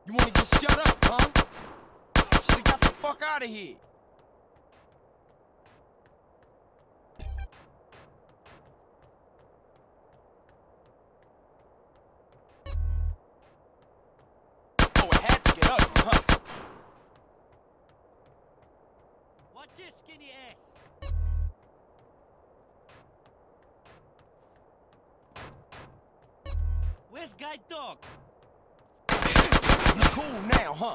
You wanna get shut up, huh? Should've got the fuck out of here. Oh, it had to get ugly, huh? Watch this, skinny ass. Where's Guide Dog? You cool now, huh?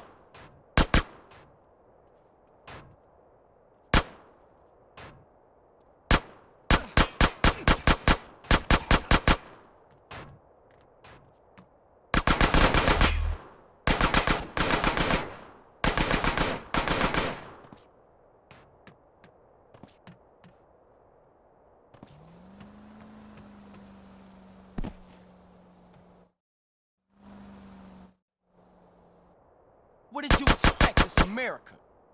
What did you expect? It's America.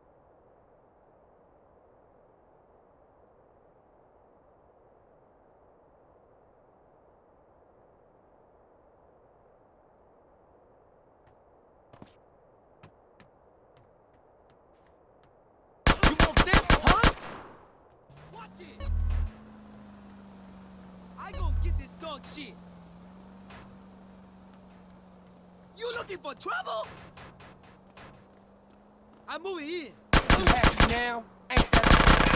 You want this, huh? Watch it! I gon' get this dog shit. You looking for trouble? I'm moving in. You happy now? Ain't that...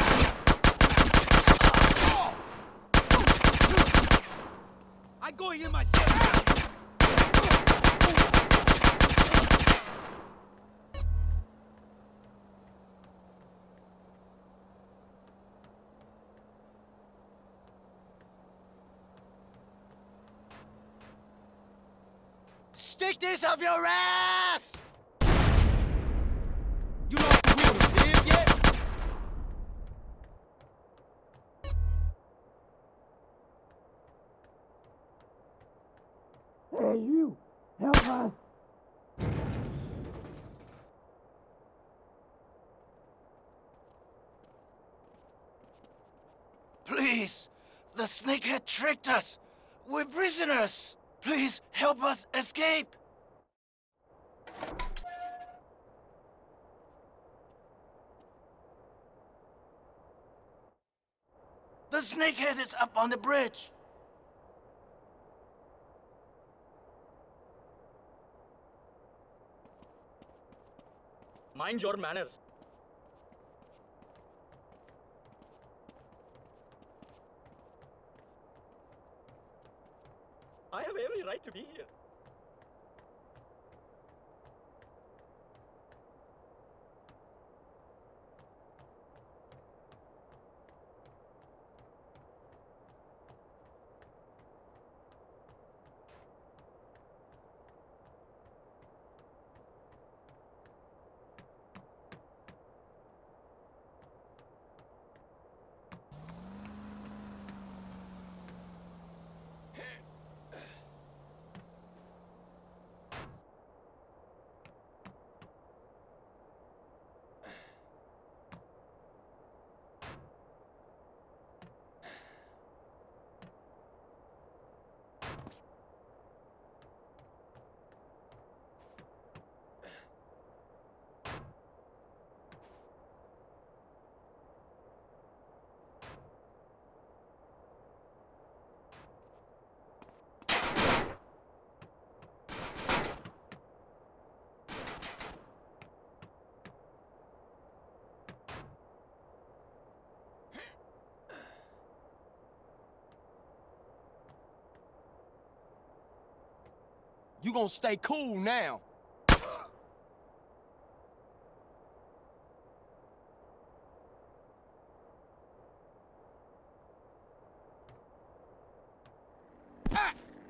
I going in myself. Stick this up your ass! You know the wheel to live yet? Hey, you! Help us! Please! The snakehead tricked us! We're prisoners! Please help us escape! The snakehead is up on the bridge! Mind your manners. I have every right to be here. You gonna stay cool now. Ah!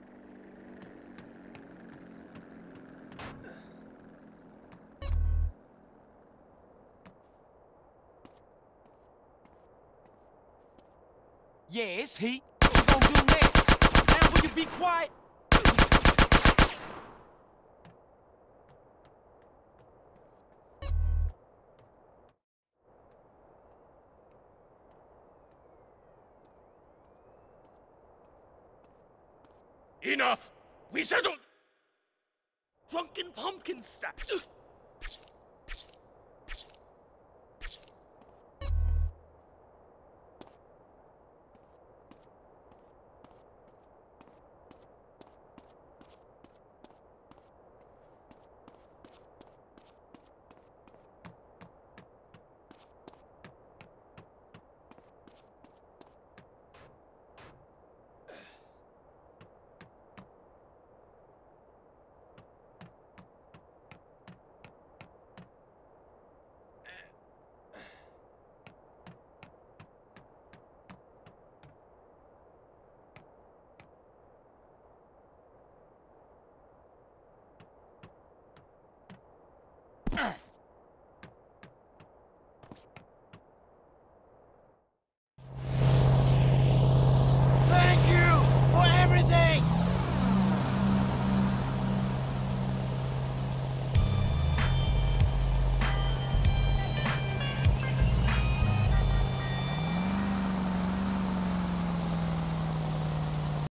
Yeah, it's heat. What you gonna do next? Now will you be quiet? Enough! We settled! Drunken pumpkin stack.